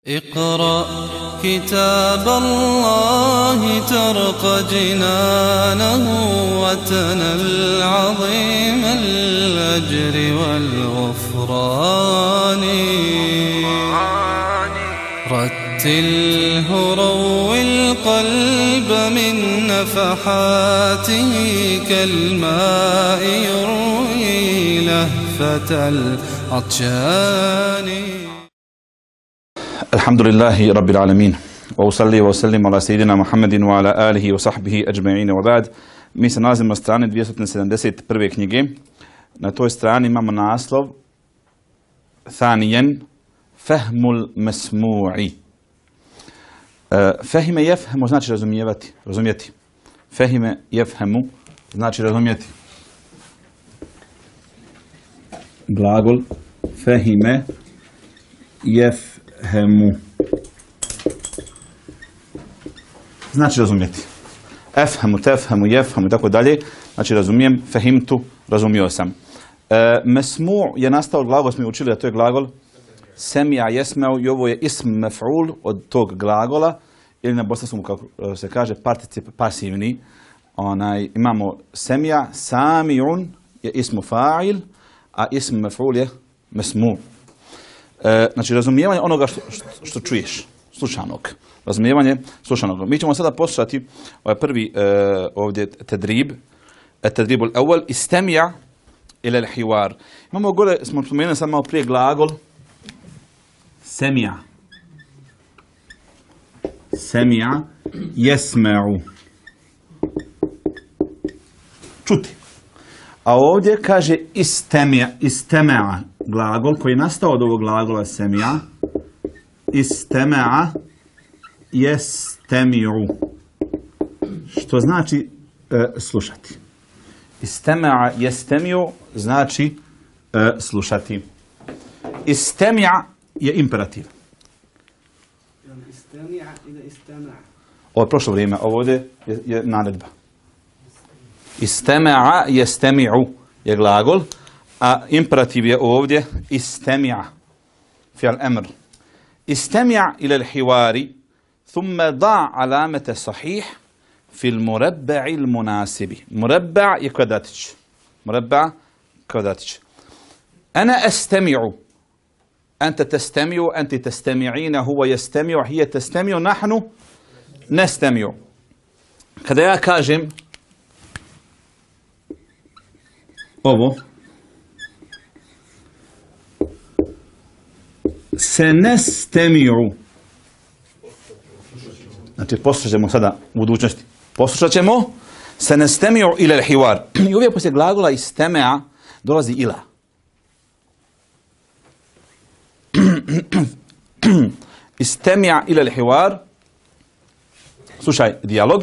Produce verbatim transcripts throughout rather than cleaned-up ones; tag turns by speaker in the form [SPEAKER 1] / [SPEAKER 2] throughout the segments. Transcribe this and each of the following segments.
[SPEAKER 1] اقرأ كتاب الله ترق جنانه وتنل عظيم الأجر والغفران رتله روي القلب من نفحاته كالماء يروي لهفة العطشان.
[SPEAKER 2] الحمد لله رب العالمين وأصلي وأسلم على سيدنا محمد وعلى آله وصحبه أجمعين وبعد. Mi se nalazimo na strani dvjesto sedamdeset prve knjige. Na toj strani imamo naslov Thanijen Fehmul Mesmu'i. Fehime jefhemu znači razumijevati, razumjeti. Fehime jefhemu znači razumjeti. Glagol fehime jefhemu znači razumjeti. Efhemu, tefhemu, jefhemu i tako dalje. Znači razumijem, fehimtu, razumio sam. E, mesmu je nastao od glagola, smo učili, a to je glagol semija jesmeu i ovo je ism mef'ul od tog glagola ili na bosanskom, kako se kaže, particip pasivni. Onaj, imamo semija, sami'un je ismu fa'il, a ism mef'ul je mesmu. E, znači razumijevanje onoga što, što, što čuješ, slušanog. Razumijevanje slušanog. Mi ćemo sada poslušati ovaj prvi e, ovdje tedrib, tedribul awal, istemija ila al-hiwar. Imamo gore, smo spomenuli sad malo prije glagol, semija. Semija, jesme'u. Čuti. A ovdje kaže istemija, istemea, glagol koji je nastao od ovog glagola semija. Istemea, jestemiju, što znači e, slušati. Istemea jestemiju znači e, slušati. Istemija je imperativ.
[SPEAKER 3] Istemija ili istemea?
[SPEAKER 2] Ovo je prošlo vrijeme, ovo ovdje je, je naredba. Istemea jestemiju je glagol, a imperativ je ovdje istemija. Fi'al amr. Istemija ila al-hiwari ثم ضع علامة صحيح في المربع المناسب. مربع يكوداتش. مربع كوداتش. أنا أستمع. أنت تستمع. أنت تستمعين. هو يستمع. هي تستمع. نحن نستمع. kada ja kažem ovo senestemi'u, znači poslušat ćemo sada u budućnosti. Poslušat ćemo senestemi'u ila al-hiwar. I uvijek poslije glagola istemea dolazi ila. Istemia ila al-hiwar. Slušaj dijalog.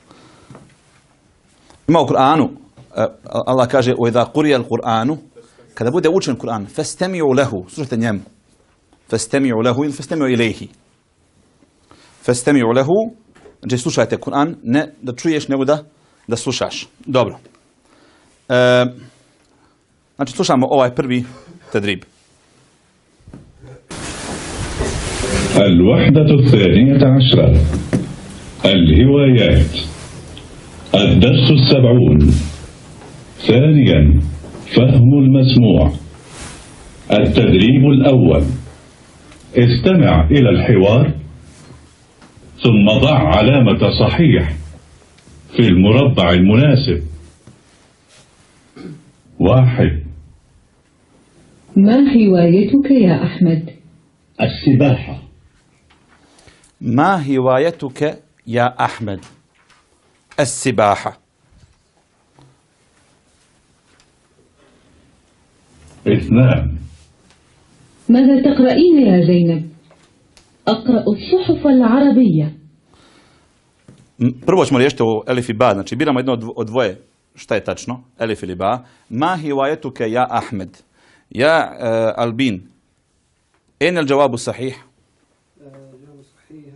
[SPEAKER 2] Ima u Kur'anu, Allah kaže وَإِذَا قُرِيَ الْقُرْآنُ, kada bude učen Kur'an, فَاسْتَمِعُوا لَهُ, slušajte njemu. فَاسْتَمِعُوا لَهُ ili فَاسْتَمِعُوا إِلَيْهِ. فَاسْتَمِعُوا لَهُ, znači slušajte Kur'an, ne da čuješ, nego da, da slušaš. Dobro. E, znači slušamo ovaj prvi tedrib.
[SPEAKER 4] الوحدة الثانية عشرة الهوايات الدرس السبعون. ثانيا فهم المسموع. التدريب الأول استمع إلى الحوار ثم ضع علامة صحيح في المربع المناسب. واحد.
[SPEAKER 5] ما هوايتك يا أحمد؟
[SPEAKER 4] السباحة.
[SPEAKER 2] ما هوايتك يا أحمد؟ السباحة.
[SPEAKER 4] اثنان.
[SPEAKER 5] ماذا تقرأين يا زينب؟ أقرأ الصحف العربية.
[SPEAKER 2] Prvo ćemo riješiti ovo elif i ba, znači biramo jedno od dvoje, šta je tačno, elif ili ba. Ma hiwayetuke ja Ahmed, ja uh, Albin, en el džavabu sahih?
[SPEAKER 3] الجواب صحيح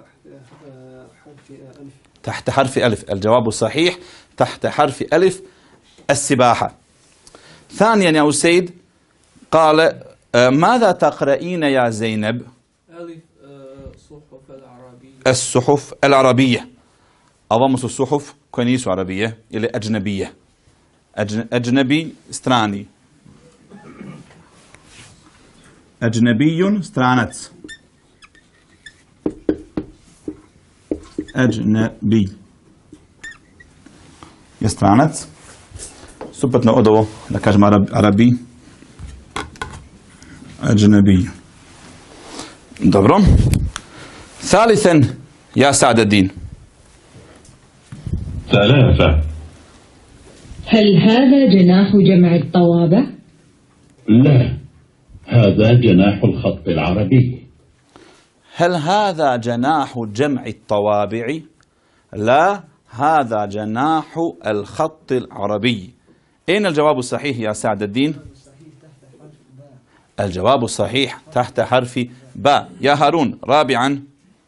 [SPEAKER 2] تحت
[SPEAKER 3] تحت حرف ألف.
[SPEAKER 2] حرف ألف. الجواب الصحيح تحت حرف ألف السباحة. ثانيا يا أسيد قال ماذا تقرأين يا زينب؟
[SPEAKER 6] ألف
[SPEAKER 3] الصحف العربية.
[SPEAKER 2] الصحف العربية. Ovamo su suhuf koje nisu Arabije ili Adžnebije. Adžnebi strani. Adžnebijun stranac. Adžnebi je stranac. Suprotno od ovo, da kažem Arabi. Adžnebi. Dobro. Thalithan, ja Sa'd-ed-Din.
[SPEAKER 4] ثلاثة.
[SPEAKER 5] هل هذا جناح جمع الطوابع؟
[SPEAKER 4] لا، هذا جناح الخط العربي.
[SPEAKER 2] هل هذا جناح جمع الطوابع؟ لا، هذا جناح الخط العربي. أين الجواب الصحيح يا سعد-ed-Din؟ الجواب الصحيح تحت حرف باء. يا هارون رابعا.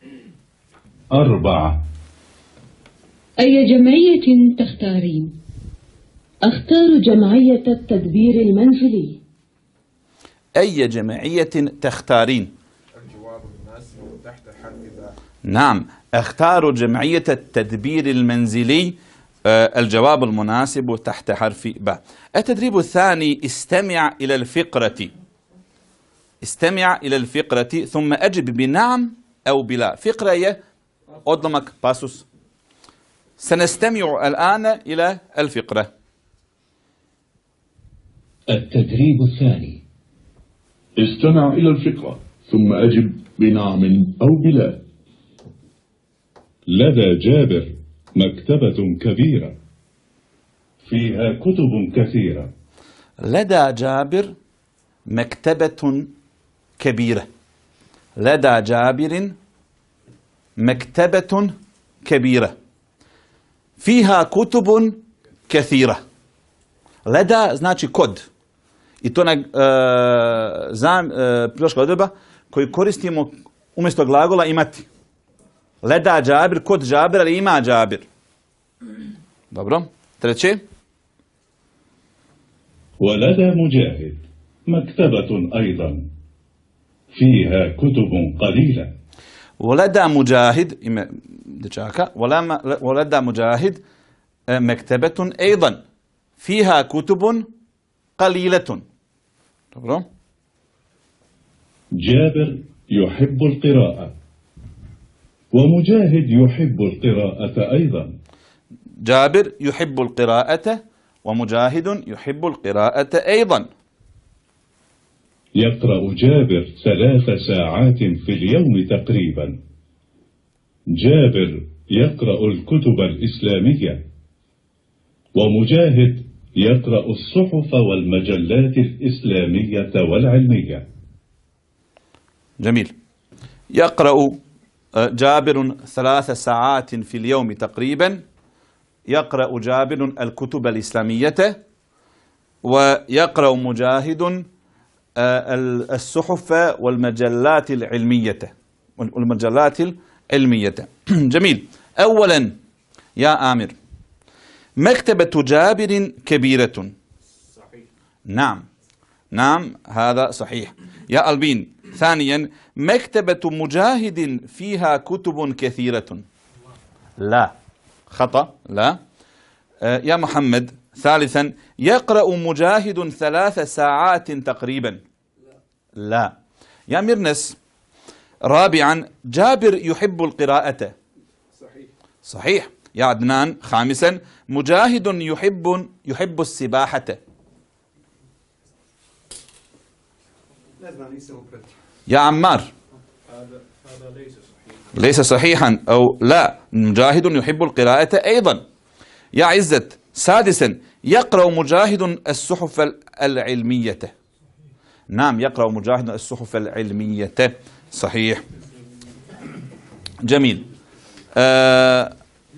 [SPEAKER 4] أربعة.
[SPEAKER 5] أي جمعية تختارين؟ أختار جمعية التدبير المنزلي.
[SPEAKER 2] أي جمعية تختارين؟
[SPEAKER 6] الجواب المناسب تحت حرف باء.
[SPEAKER 2] نعم، اختار جمعية التدبير المنزلي. آه الجواب المناسب تحت حرف باء. التدريب الثاني، استمع إلى الفقرة. استمع إلى الفقرة ثم أجب بنعم أو بلا. فقرة هي قدامك باسوس. سنستمع الآن إلى الفقرة.
[SPEAKER 4] التدريب الثاني، استمع إلى الفقرة ثم أجب بنعم أو بلا. لدى جابر مكتبة كبيرة فيها كتب كثيرة.
[SPEAKER 2] لدى جابر مكتبة كبيرة. لدى جابر مكتبة كبيرة فيها كتب كثيرة. Leda znači kod. I to je priloška odredba koju koristimo umjesto glagola imati. Leda Džabir, kod Džabir, ali ima Džabir. Dobro. Treće.
[SPEAKER 4] ولدى مجاهد مكتبة أيضا فيها كتب قليلة.
[SPEAKER 2] ولدى مجاهد ime dječaka. ولدى مجاهد مكتبة أيضا فيها كتب قليلة. طبعا.
[SPEAKER 4] جابر يحب القراءة ومجاهد يحب القراءة أيضا.
[SPEAKER 2] جابر يحب القراءة ومجاهد يحب القراءة أيضا.
[SPEAKER 4] يقرأ جابر ثلاث ساعات في اليوم تقريبا. جابر يقرأ الكتب الإسلامية ومجاهد يقرأ الصحف والمجلات الإسلامية والعلمية.
[SPEAKER 2] جميل. يقرأ جابر ثلاث ساعات في اليوم تقريبا. يقرأ جابر الكتب الإسلامية ويقرأ مجاهد الصحف والمجلات العلمية والمجلات العلمية. جميل. أولا يا آمر، مكتبة جابر كبيرة.
[SPEAKER 6] صحيح.
[SPEAKER 2] نعم نعم هذا صحيح. يا ألبين، ثانيا مكتبة مجاهد فيها كتب كثيرة. لا، خطأ. لا. آه يا محمد، ثالثا يقرأ مجاهد ثلاث ساعات تقريبا. لا. يا مرنس، رابعا جابر يحب القراءة.
[SPEAKER 6] صحيح.
[SPEAKER 2] صحيح. يا عدنان، خامسا مجاهد يحب يحب السباحة. يا عمار،
[SPEAKER 6] هذا هذا ليس صحيح.
[SPEAKER 2] ليس صحيحا أو لا، مجاهد يحب القراءة أيضا. يا عزت، سادسا يقرأ مجاهد الصحف العلمية. نعم، يقرأ مجاهد الصحف العلمية. صحيح. جميل. آه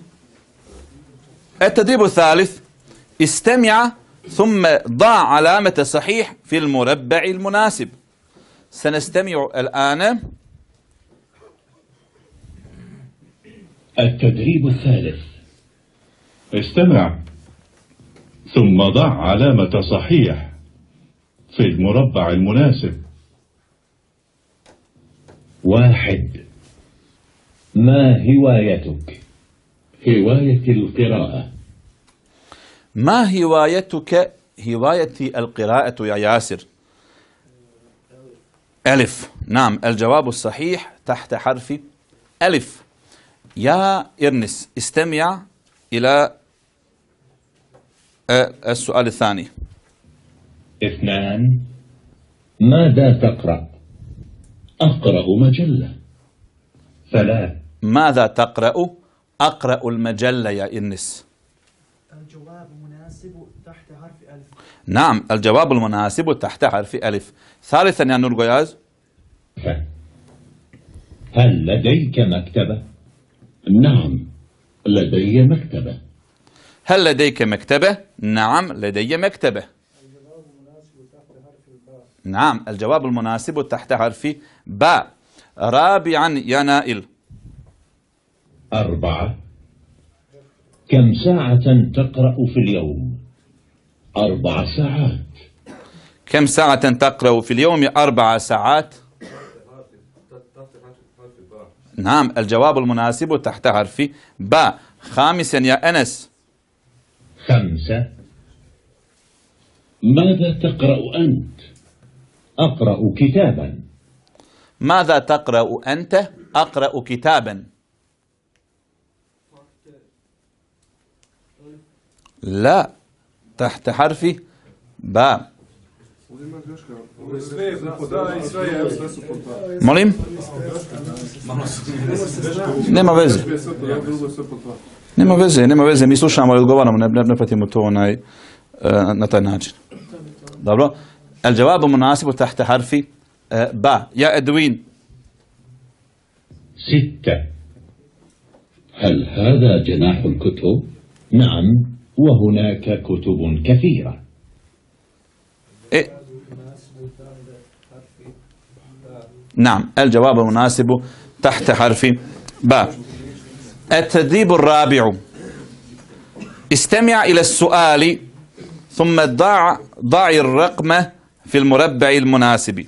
[SPEAKER 2] التدريب الثالث، استمع ثم ضع علامة صحيح في المربع المناسب. سنستمع الآن.
[SPEAKER 4] التدريب الثالث، استمع ثم ضع علامة صحيح في المربع المناسب. واحد. ما هوايتك؟ هواية القراءة.
[SPEAKER 2] ما هوايتك؟ هوايتي القراءة يا ياسر. ألف. نعم الجواب الصحيح تحت حرف ألف. يا إرنس استمع إلى السؤال الثاني.
[SPEAKER 4] اثنان. ماذا تقرأ؟ أقرأ مجلة. ثلاث.
[SPEAKER 2] ماذا تقرأ؟ أقرأ المجلة يا إرنس.
[SPEAKER 3] الجواب مناسب تحت حرف ألف.
[SPEAKER 2] نعم الجواب المناسب تحت حرف ألف. ثالثا يا نور غياز.
[SPEAKER 4] هل لديك مكتبة؟ نعم لدي مكتبة.
[SPEAKER 2] هل لديك مكتبة؟ نعم لدي مكتبة.
[SPEAKER 6] الجواب مناسب تحت حرف الباء.
[SPEAKER 2] نعم الجواب المناسب تحت حرف باء. رابعا يا نائل.
[SPEAKER 4] أربعة. كم ساعة تقرأ في اليوم؟ أربع ساعات.
[SPEAKER 2] كم ساعة تقرأ في اليوم؟ أربع ساعات. نعم الجواب المناسب تحت حرف باء. خامسا يا أنس.
[SPEAKER 4] خمسة. ماذا تقرأ أنت؟ أقرأ كتابا.
[SPEAKER 2] ماذا تقرأ أنت؟ أقرأ كتابا. لا تحت حرف باء. Molim? Nema veze. Nema veze, nema veze. Mi slušamo i odgovaramo, ne, ne, ne pratimo to onaj, na taj način. Dobro. الجواب مناسب تحت حرف باء. يا أدوين.
[SPEAKER 4] ستة. هل هذا جناح الكتب؟ نعم وهناك كتب كثيرة.
[SPEAKER 2] إيه؟ نعم الجواب المناسب تحت حرف باء. التدريب الرابع. استمع إلى السؤال ثم ضع ضع الرقم في المربع المناسب.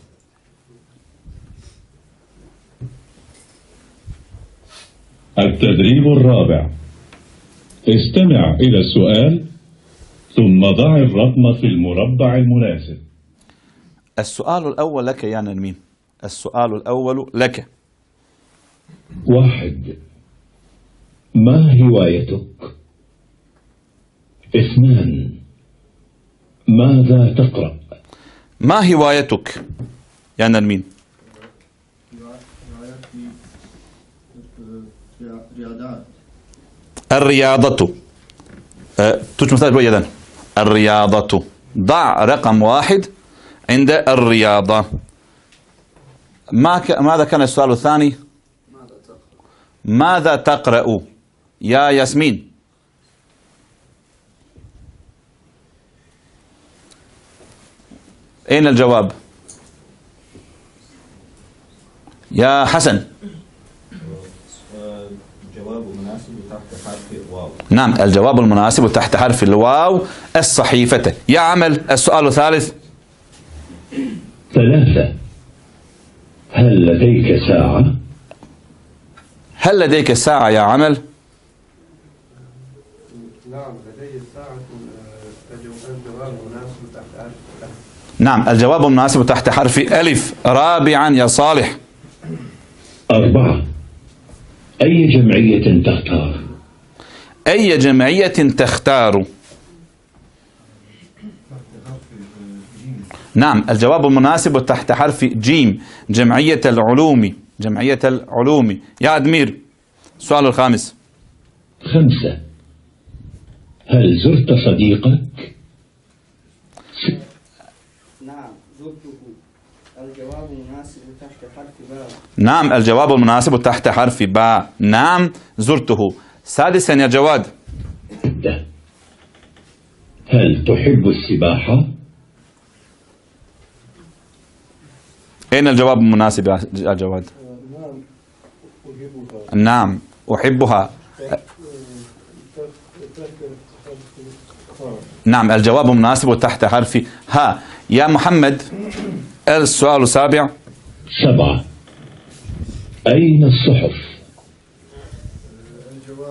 [SPEAKER 4] التدريب الرابع. استمع إلى السؤال ثم ضع الرقم في المربع المناسب.
[SPEAKER 2] السؤال الأول لك يا نرمين. السؤال الأول لك.
[SPEAKER 4] واحد. ما هوايتك؟ اثنان. ماذا تقرأ؟
[SPEAKER 2] ما هوايتك يا نرمين؟
[SPEAKER 7] رياضات.
[SPEAKER 2] الرياضة. أه تجمع بيدا. الرياضة. ضع رقم واحد عند الرياضة. ما ك... ماذا كان السؤال الثاني؟ ماذا تقرأ يا ياسمين؟ أين الجواب؟ يا حسن.
[SPEAKER 7] الجواب مناسب تحت حرف الواو.
[SPEAKER 2] نعم الجواب المناسب تحت حرف الواو الصحيفة. يا عمل السؤال الثالث.
[SPEAKER 4] ثلاثة. هل لديك ساعة؟
[SPEAKER 2] هل لديك ساعة يا عمل؟
[SPEAKER 6] نعم لدي ساعة. الجواب مناسب تحت حرف الألف.
[SPEAKER 2] نعم الجواب المناسب تحت حرف ألف. رابعا يا صالح.
[SPEAKER 4] أربعة. أي جمعية تختار؟
[SPEAKER 2] أي جمعية تختار؟ نعم الجواب المناسب تحت حرف جيم. جمعية العلوم. جمعية العلوم. يا أدمير السؤال الخامس.
[SPEAKER 4] خمسة. هل زرت صديقك؟
[SPEAKER 3] نعم زرته. الجواب مناسب تحت حرف باء.
[SPEAKER 2] نعم الجواب المناسب تحت حرف باء. نعم زرته. سادسا يا جواد.
[SPEAKER 4] هل تحب السباحة؟
[SPEAKER 2] أين الجواب المناسب يا جواد؟ نعم أحبها. نعم الجواب المناسب تحت حرف ها. يا محمد السؤال السابع.
[SPEAKER 4] سبعة. أين الصحف؟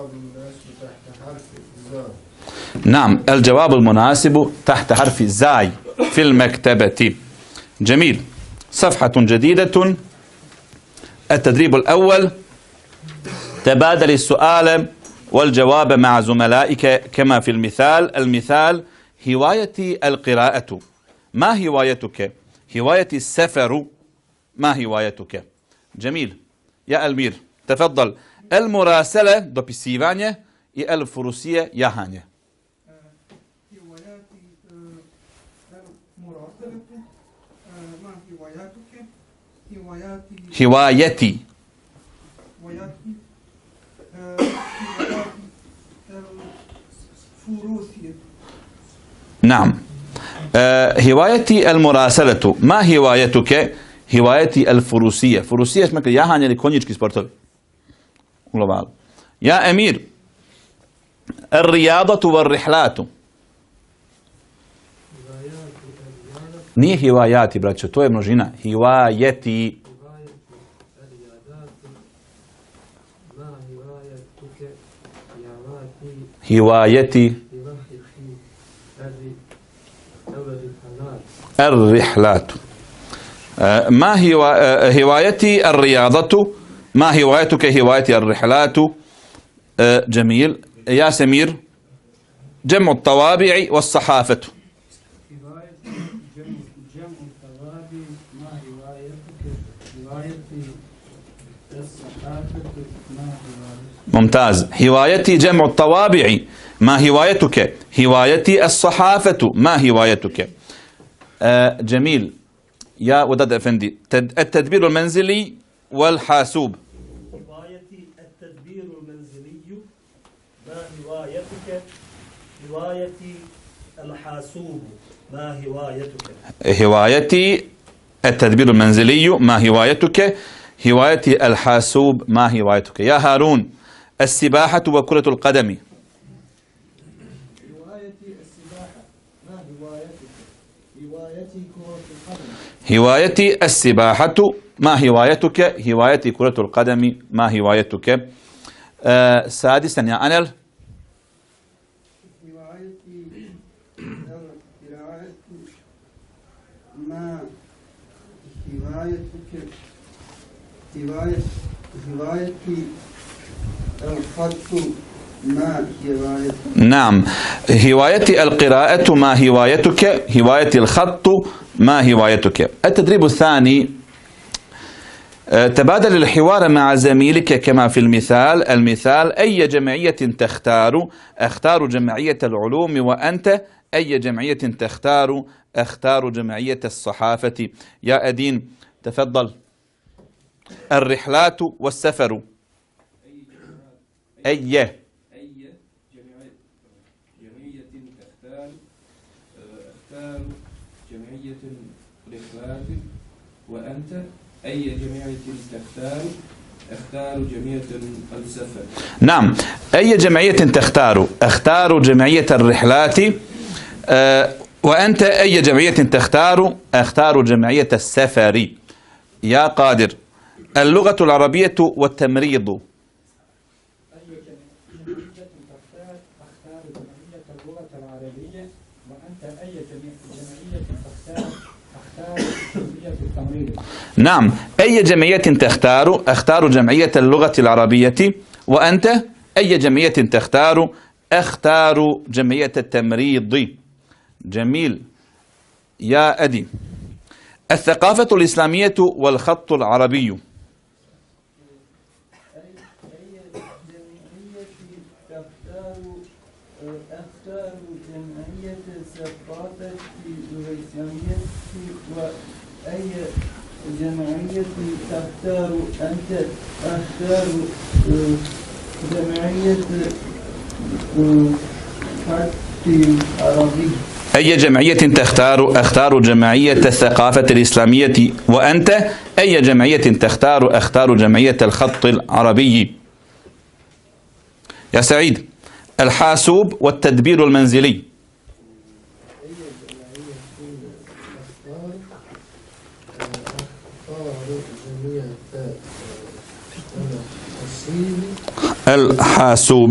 [SPEAKER 6] الجواب المناسب تحت حرف الزاء.
[SPEAKER 2] نعم، الجواب المناسب تحت حرف الزاي في المكتبة. جميل. صفحة جديدة. التدريب الأول: تبادل السؤال والجواب مع زملائك كما في المثال. المثال: هوايتي القراءة. ما هوايتك؟ هوايتي السفر. ما هوايتك؟ جميل. يا ألمير تفضل. المراسلة dopisivanje i الفروسية jahanje.
[SPEAKER 3] هواياتي المراسلة. ما هواياتك؟ هواياتي
[SPEAKER 2] هوايتي
[SPEAKER 3] هواياتي هواياتي الفروسية.
[SPEAKER 2] نعم. آه، هوايتي المراسلة. ما هوايتك؟ هوايتي الفروسية. فروسية اسمك jahanje ili konjički sportovi. U globalu. يا أمير: الرياضة والرحلات. Nije hivajati, braćo, to je množina. Hivajeti. Hivajeti. الرحلات. ما هوايتي الرياضة. ما هوايتك؟ هوايتي الرحلات. جميل. يا سمير: جمع الطوابع والصحافة. ممتاز. هوايتي جمع الطوابع. ما هوايتك؟ هوايتي الصحافة. ما هوايتك؟ آه جميل. يا وداد أفندي: التدبير المنزلي والحاسوب.
[SPEAKER 8] هوايتي التدبير المنزلي. ما هوايتك؟ هوايتي الحاسوب. ما هوايتك؟
[SPEAKER 2] هوايتي التدبير المنزلي. ما هوايتك؟ هوايتي الحاسوب. ما هوايتك؟ يا هارون: السباحة وكرة القدم.
[SPEAKER 3] هوايتي السباحة. ما هوايتك؟ هوايتي كرة القدم.
[SPEAKER 2] هوايتي السباحة. ما هوايتك؟ هوايتي كرة القدم. ما هوايتك؟ آه سادسا يا أنل:
[SPEAKER 3] هوايتي القراءة. ما هوايتك؟ هواية هوايتي الخط. ما هوايتك؟
[SPEAKER 2] نعم. هوايتي القراءة. ما هوايتك؟ هوايتي الخط. ما هوايتك؟ التدريب الثاني: تبادل الحوار مع زميلك كما في المثال. المثال: أي جمعية تختار؟ أختار جمعية العلوم. وأنت؟ أي جمعية تختار؟ أختار جمعية الصحافة. يا أدين تفضل. الرحلات والسفر. أي
[SPEAKER 9] أي جمعية تختار؟ أختار جمعية الرحلات. وأنت؟ أي جمعية تختار؟ أختار جمعية السفر.
[SPEAKER 2] نعم. أي جمعية تختار؟ أختار جمعية الرحلات. أه وأنت أي جمعية تختار؟ أختار جمعية السفر. يا قادر: اللغة العربية والتمريض.
[SPEAKER 3] أي جمعية تختار؟ أختار جمعية اللغة العربية. وأنت أي جمعية تختار؟ أختار جمعية التمريض.
[SPEAKER 2] نعم. أي جمعية تختار؟ أختار جمعية اللغة العربية. وأنت أي جمعية تختار؟ أختار جمعية التمريض. جميل. يا أدي: الثقافة الإسلامية والخط العربي.
[SPEAKER 3] أختار جمعية الثقافة الإسلامية. وأي جمعية تختار أنت؟ أختار جمعية الخط العربي.
[SPEAKER 2] أي جمعية تختار؟ أختار جمعية الثقافة الإسلامية. وأنت أي جمعية تختار؟ أختار جمعية الخط العربي. يا سعيد: الحاسوب والتدبير المنزلي. الحاسوب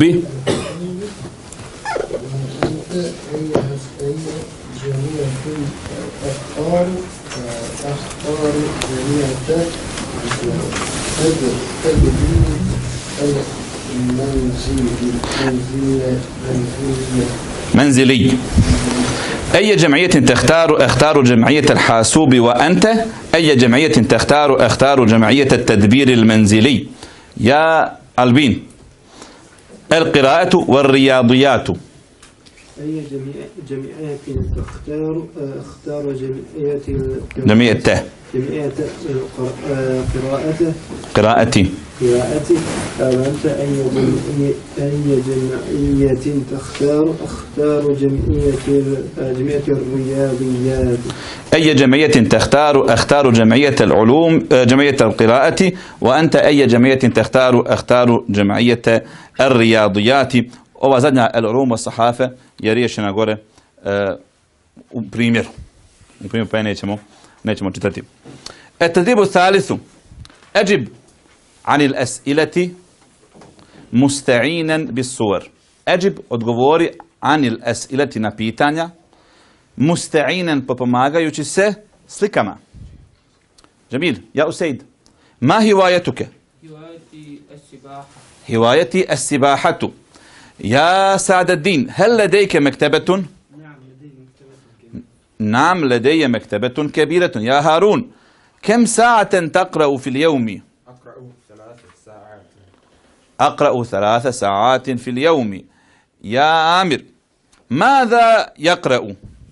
[SPEAKER 2] منزلي. أي جمعية تختار؟ اختار جمعية الحاسوب. وأنت أي جمعية تختار؟ اختار جمعية التدبير المنزلي. يا ألبين القراءة والرياضيات.
[SPEAKER 3] أي جمعية تختار؟ اختار جمعية
[SPEAKER 2] جمعية
[SPEAKER 3] جمعية قراءته
[SPEAKER 2] قراءتي
[SPEAKER 3] قراءتي. وأنت أي أي جمعية تختار؟ اختار جمعية جمعية الرياضيات.
[SPEAKER 2] أي جمعية تختار؟ اختار جمعية العلوم جمعية القراءة. وأنت أي جمعية تختار؟ اختار جمعية الرياضيات. Ova zadnja العلوم والصحافة je riješena gore uh, u primjeru. U primjeru pa je nećemo, nećemo čitati. التدريب الثالث أجب عن الأسئلة مستعينا بالصور. أجب odgovori عن الأسئلة na pitanja مستعينا popomagajući se slikama. جميل. يا أسيد ما هوايتك؟
[SPEAKER 10] هوايتي السباحة.
[SPEAKER 2] هوايتي السباحة. يا سعد الدين هل لديك مكتبة؟
[SPEAKER 3] نعم لدي مكتبة.
[SPEAKER 2] نعم لدي مكتبة كبيرة. يا هارون كم ساعة تقرأ في اليوم؟
[SPEAKER 6] أقرأ ثلاث ساعات.
[SPEAKER 2] أقرأ ثلاث ساعات في اليوم. يا عامر ماذا يقرأ؟
[SPEAKER 6] أقرأ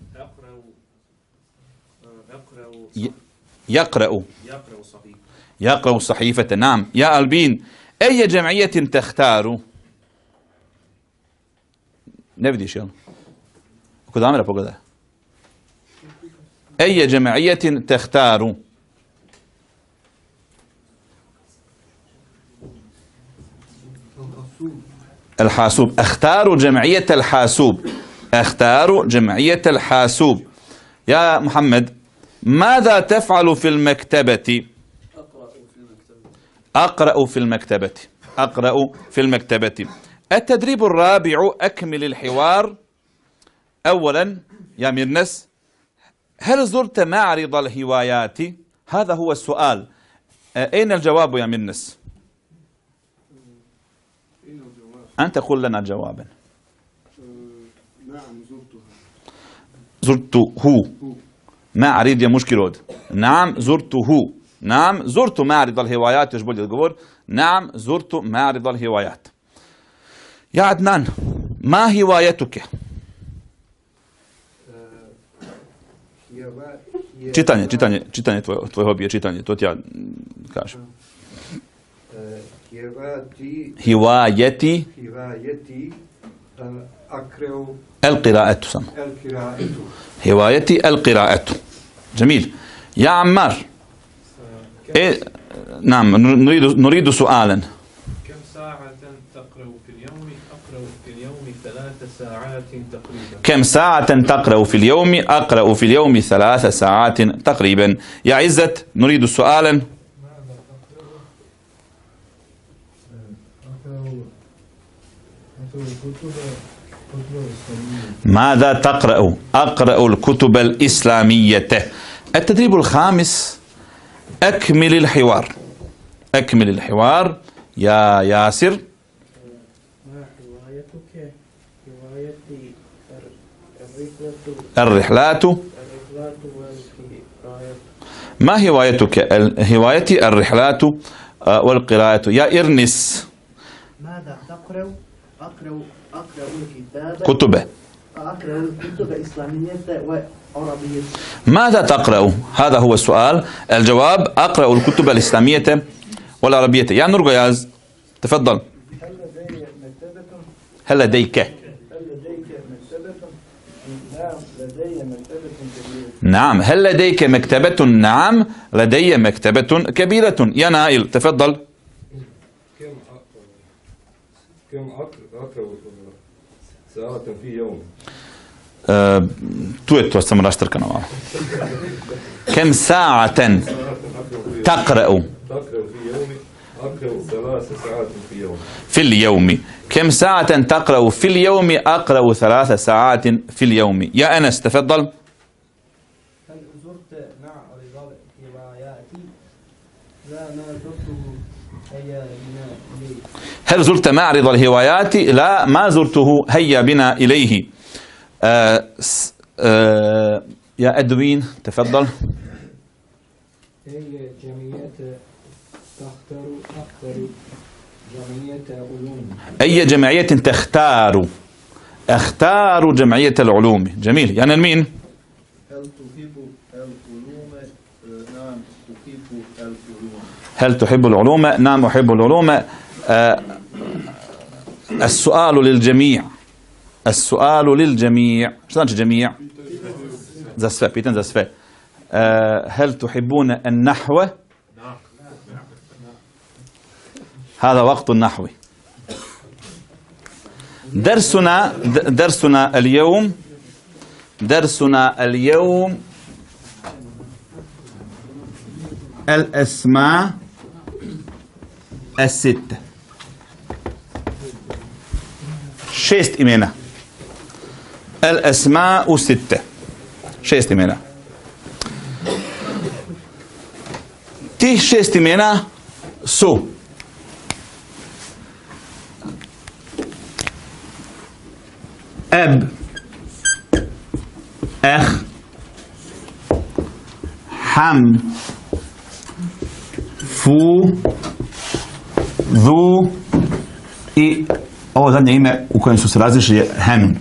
[SPEAKER 6] أقرأ
[SPEAKER 2] يقرأ
[SPEAKER 6] يقرأ صحيح.
[SPEAKER 2] يقرأ صحيفة. نعم. يا ألبين أي جمعية تختار؟ Ne vidiš, jel? Kod Amira pogledaj. أي جمعية تختار؟ الحاسوب. اختار جمعية الحاسوب. اختار جمعية الحاسوب. يا محمد ماذا تفعل في المكتبة؟ أقرأ في المكتبة. أقرأ في المكتبة. التدريب الرابع أكمل الحوار. أولا يا ميرنس هل زرت معرض الهوايات؟ هذا هو السؤال. أين الجواب يا ميرنس؟ أنت قل لنا جوابا.
[SPEAKER 3] نعم زرتها.
[SPEAKER 2] زرته. معرض يا مشكلود. نعم زرته. نعم زرت معرض الهوايات. يجب الجواب. نعم زرت معرض الهوايات. يا عدنان ما هوايتك؟ Čitanje, čitanje, čitanje tvoje, tvoje hobije, čitanje, to ti ja kažem. Hivajeti.
[SPEAKER 6] Hivajeti أقرأ
[SPEAKER 2] القراءة سم.
[SPEAKER 6] القراءة.
[SPEAKER 2] هوايتي القراءة. جميل. يا عمار إيه نعم نريد نريد سؤالا.
[SPEAKER 6] كم ساعة تقرأ في اليوم؟ أقرأ في اليوم ثلاث ساعات تقريبا.
[SPEAKER 2] كم ساعة تقرأ في اليوم؟ أقرأ في اليوم ثلاث ساعات تقريبا. يا عزت نريد سؤالا. ماذا تقرأ؟ أقرأ الكتب الإسلامية. التدريب الخامس أكمل الحوار. أكمل الحوار. يا ياسر
[SPEAKER 3] ما هوايتك؟ هوايتي الرحلة.
[SPEAKER 2] الرحلات.
[SPEAKER 3] الرحلات والقراءة.
[SPEAKER 2] ما هوايتك؟ هوايتي الرحلات والقراءة. يا إرنس
[SPEAKER 3] ماذا تقرأ؟ أقرأ أقرأ الكتاب.
[SPEAKER 2] كتب.
[SPEAKER 3] أقرأ الكتب الإسلامية وعربية.
[SPEAKER 2] ماذا تقرأ؟ هذا هو السؤال. الجواب أقرأ الكتب الإسلامية والعربية. يا نور غياز تفضل.
[SPEAKER 3] هل لدي مكتبة؟
[SPEAKER 2] هل لديك؟
[SPEAKER 3] هل لديك مكتبة؟ نعم لدي مكتبة كبيرة.
[SPEAKER 2] نعم. هل لديك مكتبة؟ نعم لدي مكتبة كبيرة. يا نائل تفضل.
[SPEAKER 6] كم كم أقرأ ساعة في يوم؟
[SPEAKER 2] أه تو je to samo raštrkano malo. كم ساعة تقرأ؟
[SPEAKER 6] تقرأ في يوم
[SPEAKER 9] أقرأ ثلاث ساعات في اليوم.
[SPEAKER 2] في اليوم. كم ساعة تقرأ في اليوم؟ أقرأ ثلاث ساعات في اليوم. يا أنس تفضل.
[SPEAKER 3] هل زرت مع رضا الهوايات؟ لا ما زرته هيا بنا إليه.
[SPEAKER 2] هل زرت معرض الهوايات؟ لا ما زرته هيا بنا إليه. آه آه يا أدوين تفضل.
[SPEAKER 11] هي جمعية تختار أختار جمعية علوم.
[SPEAKER 2] أي جمعية تختار؟ اختار جمعية العلوم. جميل. يعني المين؟
[SPEAKER 7] هل تحب العلوم؟ نعم أحب العلوم.
[SPEAKER 2] هل تحب العلوم؟ نعم أحب العلوم. آه السؤال للجميع. السؤال للجميع. شو يعني جميع؟ زسفة بيتن زسفة. آه هل تحبون النحو؟ هذا وقت النحو. درسنا درسنا اليوم درسنا اليوم الأسماء الستة. شست إمينة. الأسماء الستة. شست إمينة. تي شست إمينة سو أب أخ حم فو ذو I ovo zadnje ime u kojem su se različili je Henun.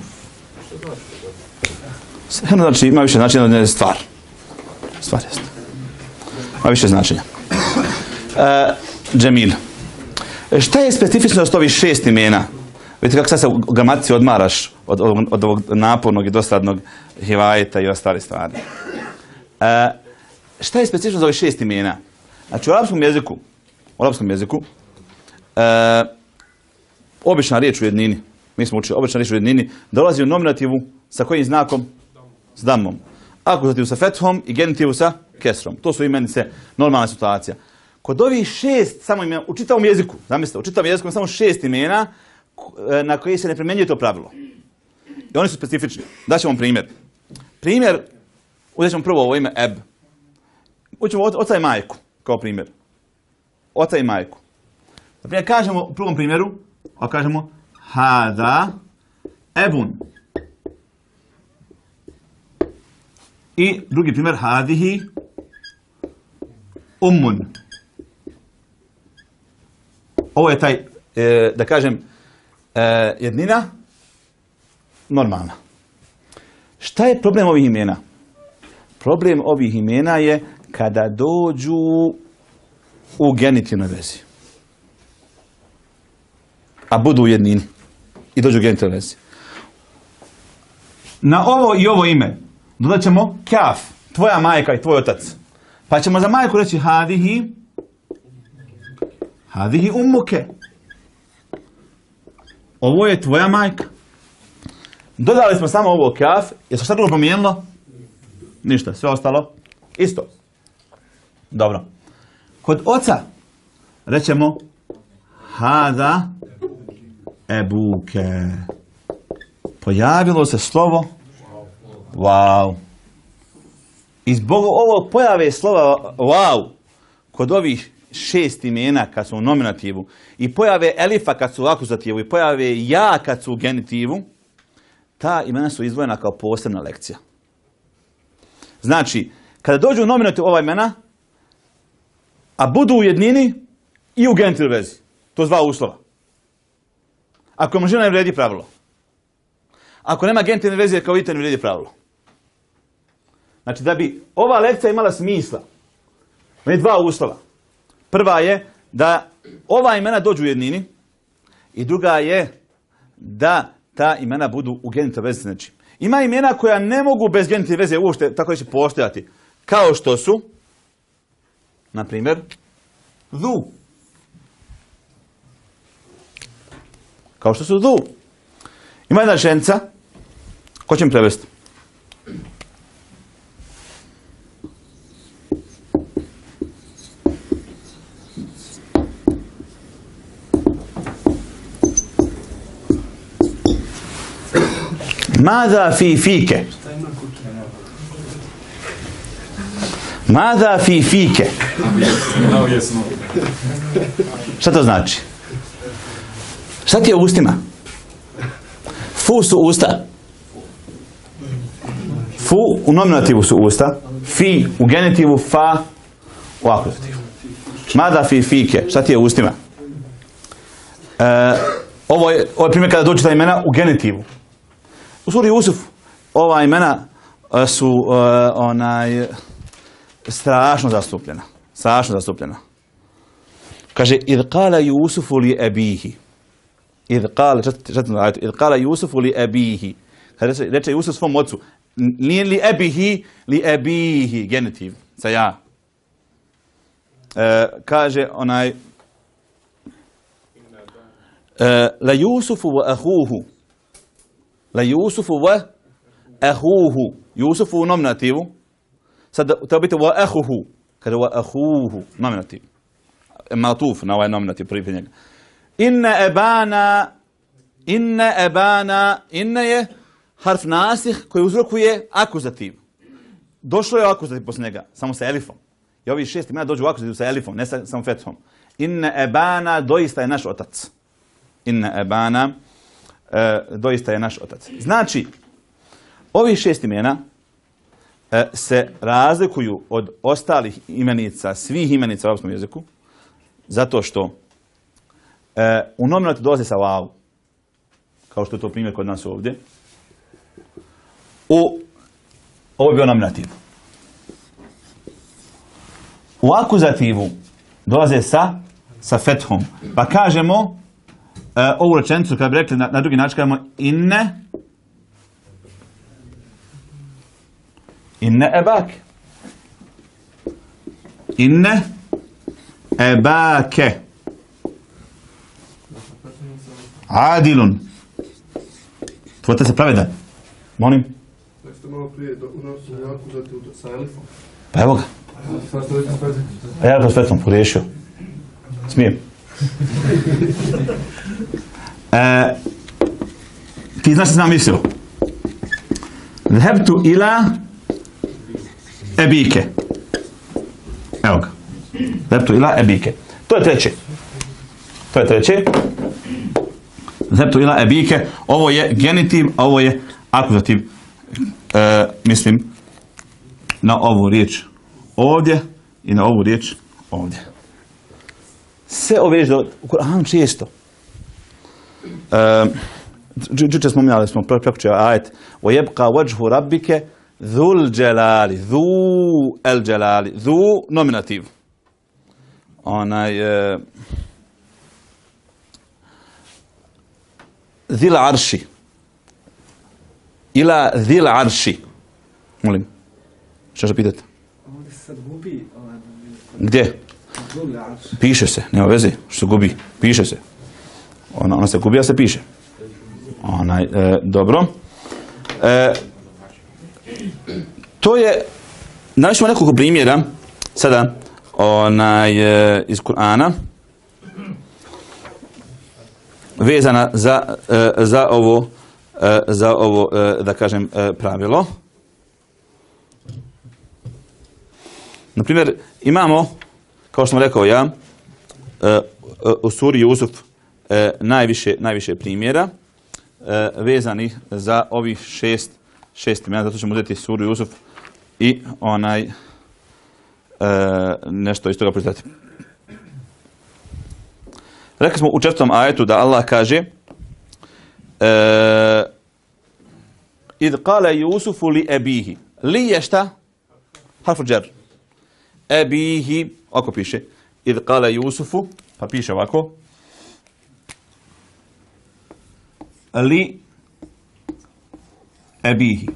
[SPEAKER 2] Henun znači ima više značenja od stvar. Stvar jeste. Ima više značenja. Uh, Džemil. Šta je specifičnost ovih šest imena? Vidite kako sad se u gramatici odmaraš od, od, od ovog napornog i dosadnog hivajeta i ostale stvari. Uh, šta je specifičnost ovih šest imena? Znači u arapskom jeziku, u arapskom jeziku, uh, obična riječ u jednini, mi smo učili, obična riječ u jednini, dolazi u nominativu sa kojim znakom? S damom. Akuzativu sa fethom i genitivu sa kesrom. To su imenice, normalna situacija. Kod ovih šest samo imena, u čitavom jeziku, zamislite, u čitavom jeziku ima samo šest imena na koji se ne primjenjuje to pravilo. I oni su specifični. Daćemo vam primjer. Primjer, uzet ćemo prvo ovo ime Eb. Učimo oca i majku, kao primjer. Oca i majku. Na primjer, kažemo u prvom primjeru, a kažemo hada ebun. I drugi primjer, hadihi ummun. Ovo je taj, e, da kažem, e, jednina normalna. Šta je problem ovih imena? Problem ovih imena je kada dođu u genitivnoj vezi. A budu u jednini. I dođu u genitivnoj vezi. Na ovo i ovo ime dodat ćemo kaf, tvoja majka i tvoj otac. Pa ćemo za majku reći hadihi hadihi ummuke. Ovo je tvoja majka. Dodali smo samo ovo kaf. Jesu šta drugo promijenilo? Ništa, sve ostalo isto. Dobro. Kod oca rećemo hada ebuke. Pojavilo se slovo wow. I zbog ovog pojave slova wow kod ovih šest imena kad su u nominativu i pojave elifa kad su u akuzativu i pojave ja kad su u genitivu, ta imena su izdvojena kao posebna lekcija. Znači, kada dođu u nominativu ova imena, a budu u jednini i u genitivnoj vezi. To je dva uslova. Ako je množina, ne vrijedi pravilo. Ako nema genitivne veze, kao vidite, ne vrijedi pravilo. Znači, da bi ova lekcija imala smisla, ima dva uslova. Prva je da ova imena dođu u jednini i druga je da ta imena budu u genitivnoj vezi. Znači, ima imena koja ne mogu bez genitivne veze uopšte, tako da će postojati. Kao što su, na primjer, zu. Kao što su zu. Ima jedna rečenica, ko će mi prevesti? Mada fi fike. Mada fi fike. Šta to znači? Šta ti je u ustima? Fu su usta. Fu u nominativu su usta. Fi u genitivu, fa u akuzativu. Mada fi fike. Šta ti je u ustima? E, ovo je, ovo je primjer kada dođe ta imena u genitivu. U suri Jusuf ova imena uh, su uh, onaj strašno zastupljena. Strašno zastupljena. Kaže idh qala Jusufu li abihi. Idh qala, idh qala Jusufu li abihi. Kada reče, reče Jusuf svom ocu, nije li abihi, li abihi, genitiv, sa ja. E, kaže onaj e, la Jusufu wa ahuhu. La Jusufu wa ahuhu. Jusufu u nominativu. Sad treba biti wa ahuhu. Kaže wa ahuhu. Nominativ. Matuf na ovaj nominativ prvi njega. Inna ebana. Inna ebana. Inna je harf nasih koji uzrokuje akuzativ. Došlo je akuzativ posle njega. Samo sa elifom. I ovi šest imena dođu u akuzativu sa elifom. Ne sa, samo fethom. Inna ebana. Doista je naš otac. Inna ebana. E, doista je naš otac. Znači, ovih šest imena e, se razlikuju od ostalih imenica, svih imenica u arapskom jeziku, zato što e, u nominatu dolaze sa vavu, kao što je to primjer kod nas ovdje. U, ovo je bio nominativ. U akuzativu dolaze sa, sa fethom. Pa kažemo Uh, ovu rečenicu, kada bi rekli na, na drugi način, kažemo inne inne ebake. Inne ebake. Adilun. Tvoj otac je pravedan. Molim.
[SPEAKER 7] Jeste malo prije da u nas u akuzativu sa elifom.
[SPEAKER 2] Pa evo ga. A ja ga s fetom pogriješio. Smijem. E, ti znaš što sam mislio? Zhebtu ila ebike. Evo ga. Zhebtu ila ebike. To je treće. To je treće. Zhebtu ila ebike. Ovo je genitiv, a ovo je akuzativ. E, mislim na ovu riječ ovdje i na ovu riječ ovdje. Sve ove riječi u Kur'anu često. Juče smo imali, smo prekući ajet وَيَبْقَى وَجْهُ رَبِّكَ ذُو الْجَلَالِ ذُو الْجَلَالِ ذُو nominativ. Onaj ذِل عَرْشِ ila ذِل عَرْشِ. Molim. Što će pitati?
[SPEAKER 3] Ovdje se sad gubi.
[SPEAKER 2] Gdje? Piše se, nema veze što se gubi, piše se. Ona, ona se gubi, a se piše. Onaj, e, dobro. E, to je, navišemo nekoliko primjera sada onaj, e, iz Kur'ana vezana za, e, za ovo, e, za ovo e, da kažem, e, pravilo. Naprimjer, imamo, kao što sam rekao ja, u suri Jusuf najviše, najviše primjera vezanih za ovih šest, šest imena, zato ćemo uzeti suru Jusuf i onaj nešto iz toga pročitati. Rekli smo u četvrtom ajetu da Allah kaže idh qala Jusufu li abihi. Li je šta? Harfu džer. Abihi, ovako piše, idh qala Jusufu, pa piše ovako, li abihi.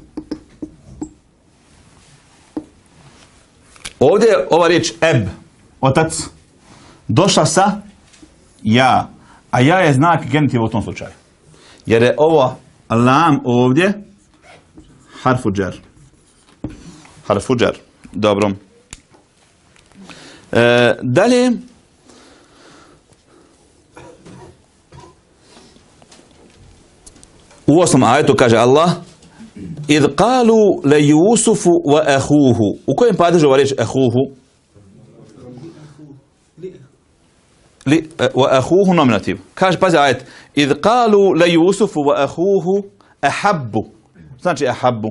[SPEAKER 2] Ovdje je ova riječ eb, otac, došla sa ja, a ja je znak genitiva u tom slučaju. Jer je ovo lam ovdje harfu džer. Harfu džer. Dobro. E, dalje, u osmom ajetu kaže Allah Idh qalu le Jusufu wa ahuhu. U kojem padežu ova riječ ahuhu? Li, wa ahuhu nominativ. Kaže, pazi ajet. Idh qalu le Jusufu wa ahuhu ahabbu. Znači ahabbu.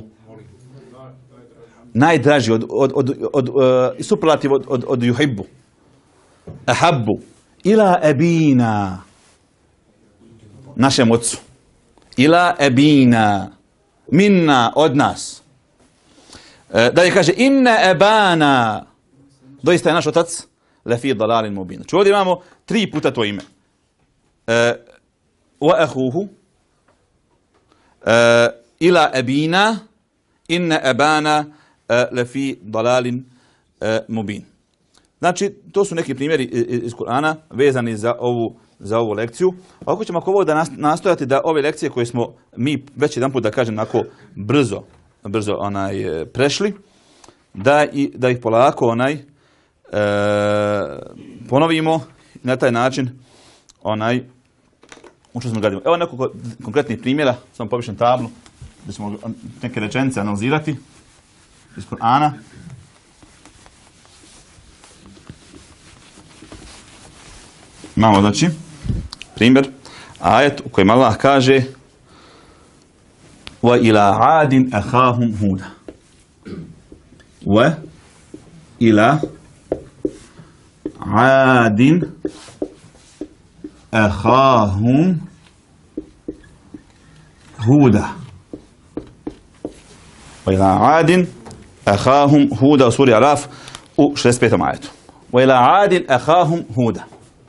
[SPEAKER 2] Najdraži od, od, od, od, uh, superlativ od, od, od juhibbu. Ahabbu. Ila ebina. Našem ocu. Ila ebina. Minna, od nas. E, dalje kaže, inne ebana. Doista je naš otac lefi dalalin mubin. Znači ovdje imamo tri puta to ime. E, wa ahuhu. E, ila ebina. Inne ebana e, lefi dalalin e, mubin. Znači, to su neki primjeri iz, iz Kur'ana vezani za ovu za ovu lekciju. Ako ćemo ako ovo da nastojati da ove lekcije koje smo mi već jedan put da kažem onako brzo, brzo onaj prešli, da, i, da ih polako onaj e, ponovimo na taj način onaj učinu smo gradimo. Evo nekoliko konkretnih primjera, samo popišem tablu, da ćemo neke rečenice analizirati iz Kur'ana. Imamo znači primjer, ajet u kojem Allah kaže wa ila adin ahahum huda. Wa ila adin ahahum huda. Wa ila adin ahahum huda u suri Araf u šezdeset petom ajetu. Wa ila adin ahahum huda.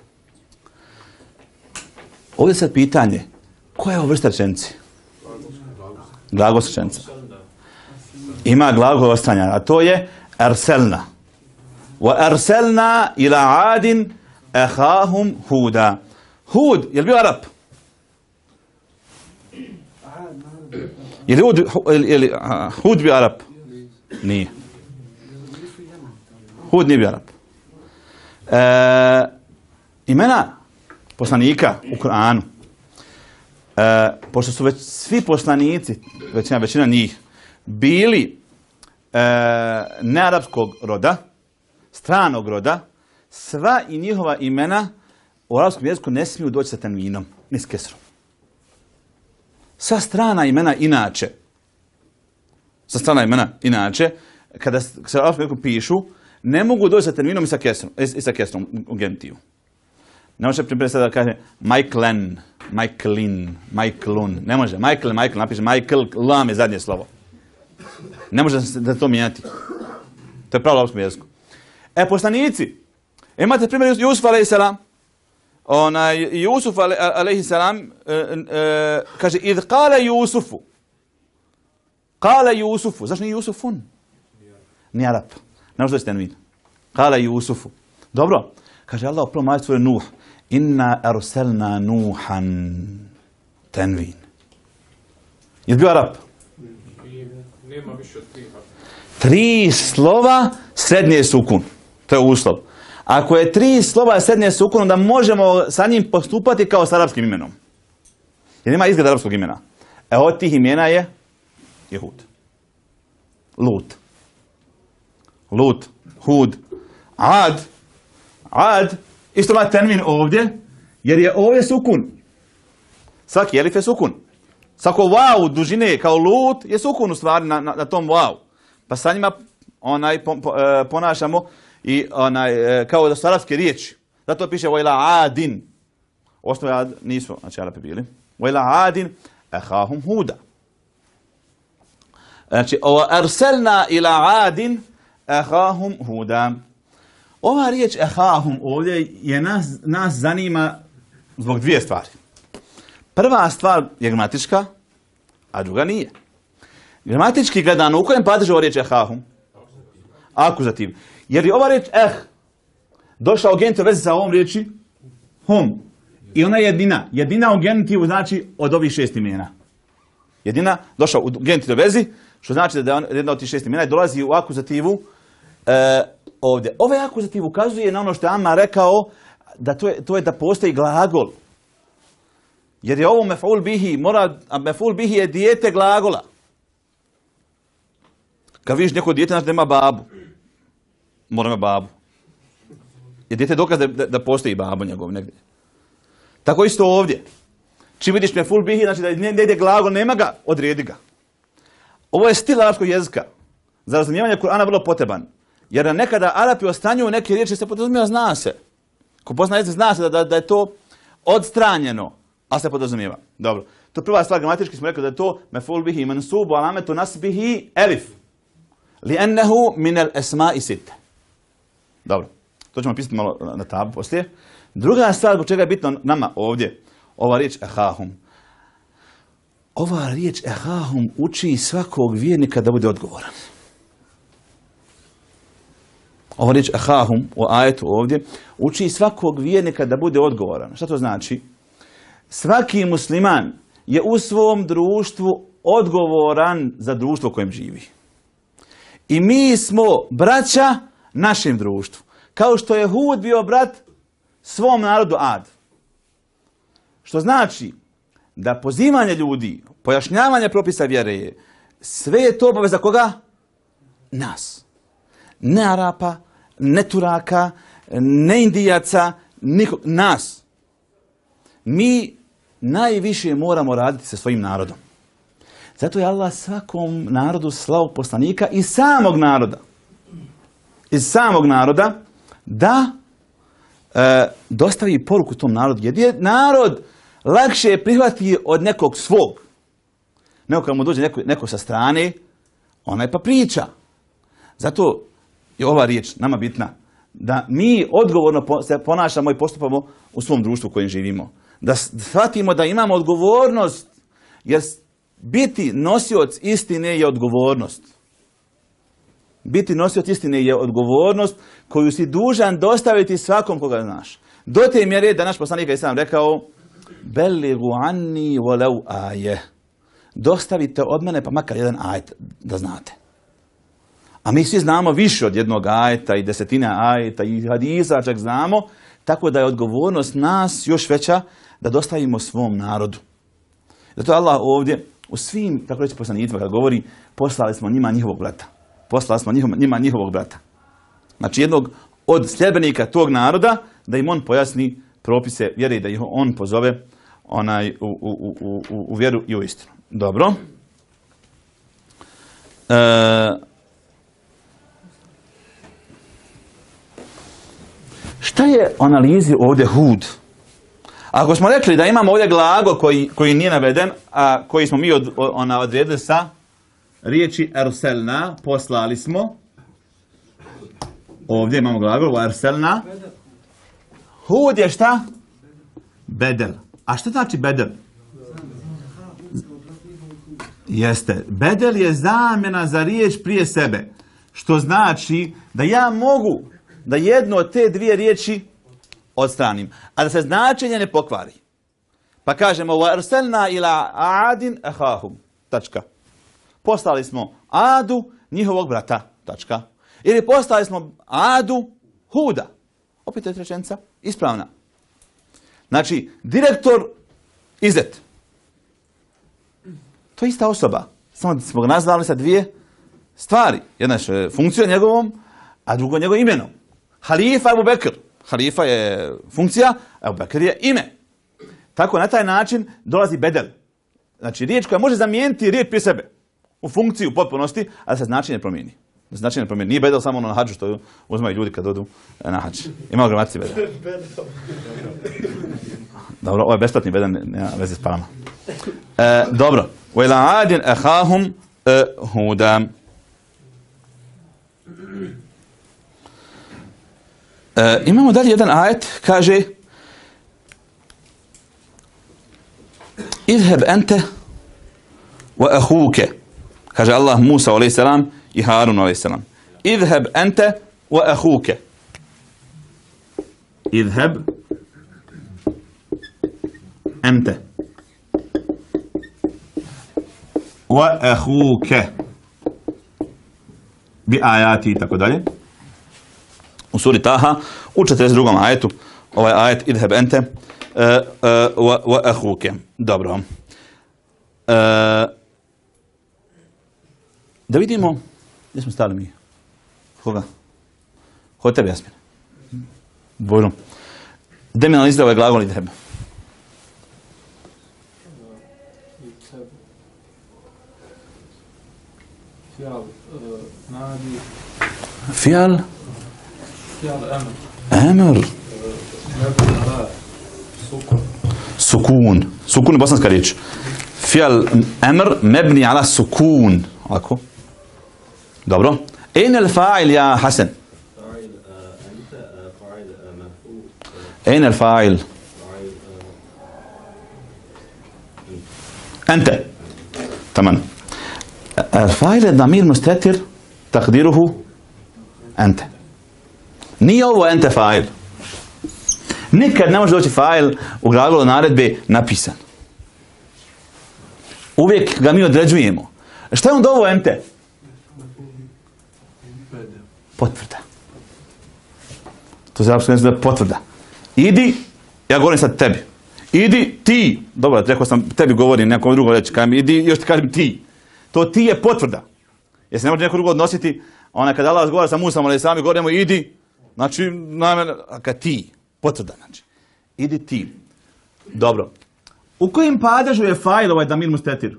[SPEAKER 2] Ovdje sad pitanje, koja je ovo vrsta rečenice? Glagol rečenica. Ima glagol ostanja, a to je arselna. Wa arselna ila adin ahahum huda. Hud, je li bio Arab? Je li Hud, je li, Hud bio Arab? Nije. Hud nije bio Arab. E, imena poslanika u Kur'anu, e, pošto su već svi poslanici, većina, većina njih, bili e, nearapskog roda, stranog roda, sva i njihova imena u arapskom jeziku ne smiju doći sa tanvinom, ni s kesrom. Sva strana imena inače, sa strana imena inače, kada se u arapskom jeziku pišu, ne mogu doći sa tanvinom i sa kesrom, i sa kesrom u genitivu. Ne može primjer sada da kaže Michaelen, Michaelin, Michaelun. Ne može. Michael, Michael, napiše Michael, lam je zadnje slovo. Ne može da to mijenjati. To je pravo u arapskom jeziku. E, poslanici. Imate primjer Jusuf alejhiselam. Onaj, Jusuf alejhiselam e, e, kaže, idh kale Jusufu. Kale Jusufu. Zašto nije Jusufun? Nije Arap. Ne može da ćete vidjeti. Kale Jusufu. Dobro. Kaže Allah u prvom ajetu svoje Nuh. Inna arselna Nuhan tenvin. Je bio Arab?
[SPEAKER 6] Nema više od tri.
[SPEAKER 2] Tri slova, srednje sukun. To je uslov. Ako je tri slova srednje sukun, onda možemo sa njim postupati kao s arapskim imenom. Jer ima izgled arapskog imena. E od tih imena je Jehud. Lut. Lut. Hud. Ad. Ad, isto ima tenvin ovdje, jer je ovdje sukun. Svaki elif je sukun. Svako wow dužine kao lut je sukun u stvari na, na, na tom wow. Pa sa njima onaj, po, po, e, ponašamo i onaj, e, kao da su arapske riječi. Zato piše vojla adin. Osnovi ad nisu, znači Arapi bili. Vojla adin ahahum huda. Znači, o arselna ila adin ahahum huda. Ova riječ ehahum ovdje je nas, nas zanima zbog dvije stvari. Prva stvar je gramatička, a druga nije. Gramatički gledano, u kojem padežu ova riječ ehahum? Akuzativ. Jer je ova riječ eh došla u genitivu vezi sa ovom riječi hum. I ona je jedina. Jedina u genitivu znači od ovih šest imena. Jedina došla u genitivu vezi, što znači da je jedna od tih šest imena i dolazi u akuzativu e, ovdje. Ovaj akuzativ ukazuje na ono što je Amma rekao, da to je, to je da postoji glagol. Jer je ovo mef'ul bihi, mora, a mef'ul bihi je dijete glagola. Kad vidiš neko dijete, znači da ima babu. Mora ima babu. Jer dijete je dokaz da, da, da postoji babo njegov negdje. Tako isto ovdje. Čim vidiš meful bihi, znači da ne ide glagol, nema ga, odredi ga. Ovo je stil arapskog jezika. Za razumijevanje Kur'ana vrlo potreban. Jer nekada Arapi ostanjuju neke riječi, se podrazumijeva, zna se. Ko pozna jezik, zna se da, da, da je to odstranjeno, a se podrazumijeva. Dobro. To prva stvar, gramatički smo rekli da je to meful bihi mansubu alametu nasbihi elif. Li ennehu minel esma'i sitte. Dobro. To ćemo pisati malo na tabu poslije. Druga stvar zbog čega je bitno nama ovdje, ova riječ ehahum. Ova riječ ehahum uči svakog vjernika da bude odgovoran. Ova riječ ehahum u ajetu ovdje uči svakog vjernika da bude odgovoran. Šta to znači? Svaki musliman je u svom društvu odgovoran za društvo u kojem živi. I mi smo braća našem društvu. Kao što je Hud bio brat svom narodu Ad. Što znači da pozivanje ljudi, pojašnjavanje propisa vjere je, sve je to obaveza koga? Nas. Ne Arapa, ne Turaka, ne Indijaca, nikog, nas. Mi najviše moramo raditi sa svojim narodom. Zato je Allah svakom narodu slao poslanika iz samog naroda. Iz samog naroda da e, dostavi poruku tom narodu. Jer je narod lakše prihvati od nekog svog. Nego kad mu dođe neko, neko sa strane, onaj pa priča. Zato je ova riječ nama bitna. Da mi odgovorno se ponašamo i postupamo u svom društvu u kojem živimo. Da shvatimo da imamo odgovornost, jer biti nosioc istine je odgovornost. Biti nosioc istine je odgovornost koju si dužan dostaviti svakom koga znaš. Do te mjere da naš poslanik je sam rekao Belligu anni walau aje. Dostavite od mene pa makar jedan ajet da znate. A mi svi znamo više od jednog ajeta i desetina ajeta i hadisa čak znamo, tako da je odgovornost nas još veća da dostavimo svom narodu. Zato Allah ovdje u svim, tako reći poslanicima, kad govori poslali smo njima njihovog brata. Poslali smo njihov, njima njihovog brata. Znači jednog od sljedbenika tog naroda da im on pojasni propise vjere i da ih on pozove onaj, u, u, u, u, u vjeru i u istinu. Dobro. E, šta je u analizi ovdje Hud? Ako smo rekli da imamo ovdje glagol koji, koji nije naveden, a koji smo mi od, ona odredili sa riječi erselna, poslali smo. Ovdje imamo glagol erselna. Hud je šta? Bedel. A šta znači bedel? Jeste. Bedel je zamjena za riječ prije sebe. Što znači da ja mogu da jednu od te dvije riječi odstranim, a da se značenje ne pokvari. Pa kažemo وَأَرْسَلْنَا إِلَىٰ عَادٍ أَخَاهُمْ. Tačka. Poslali smo Adu njihovog brata. Tačka. Ili poslali smo Adu Huda. Opet je rečenica ispravna. Znači, direktor Izet. To je ista osoba. Samo da smo ga nazvali sa dvije stvari. Jedna je funkcija njegovom, a drugo njegovom imenom. Halifa Abu Bekr. Halifa je funkcija, Abu Bekr je ime. Tako na taj način dolazi bedel. Znači riječ koja može zamijeniti riječ prije sebe. U funkciju u potpunosti, a da se značenje promijeni. Da se značenje promijeni. Nije bedel samo ono na hađu što uzmaju ljudi kad odu na hađ. Ima u gramatici bedel. Dobro, ovo je besplatni bedel, nema veze s parama. E, dobro. وَإِلَىٰ عَادٍ أَخَاهُمْ هُودًا. E, imamo dalje jedan ajet, kaže Idheb ente wa ahuke. Kaže Allah Musa alejhi selam i Harun alejhi selam. Idheb ente wa ahuke. Idheb ente wa ahuke bi ajati i tako dalje. U suri Taha, u četrdeset drugom ajetu, ovaj ajet idheb ente uh, uh, wa, wa ahuke. Dobro. Uh, da vidimo Gdje smo stali mi? Koga? Hod tebi, Jasmin. Božo. Gdje mi analizira ovaj glagol i tebe?
[SPEAKER 6] Fjal, nadi.
[SPEAKER 2] Fjal?
[SPEAKER 6] Fjal, emr.
[SPEAKER 2] Emr.
[SPEAKER 6] Sukun.
[SPEAKER 2] Sukun. Sukun je bosanska riječ. Fjal emr mebni ala sukun. Ovako. Dobro. Ejn el fa'il ja Hasan? أين الفاعل؟ أنت. تمام. الفاعل ضمير مستتر تقديره أنت. Nije ovo ente fa'il. Nikad ne može doći fa'il u glagolu naredbe napisan. Uvijek ga mi određujemo. Šta je onda ovo ente? Potvrda. To se apsolutno zove potvrda. Idi, ja govorim sad tebi. Idi ti, dobro, rekao sam tebi govorim, nekom drugom reći, kaj mi, idi, još ti kažem ti. To ti je potvrda. Jer se ne može neko drugo odnositi, ona kada Allah govara sa Musom, ali sami govorimo idi, znači, najmene, kad ti, potvrda, znači. Idi ti. Dobro. U kojem padežu je fa'il ovaj damir mustetir?